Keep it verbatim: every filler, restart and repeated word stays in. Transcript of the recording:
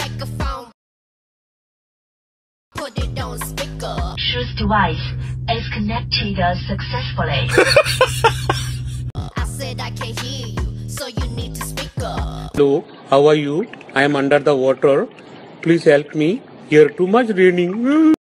Microphone. Put it on speaker. Choose device is connected successfully. I said I can't hear you, so you need to speak up. Hello, how are you? I am under the water. Please help me. Here too much raining.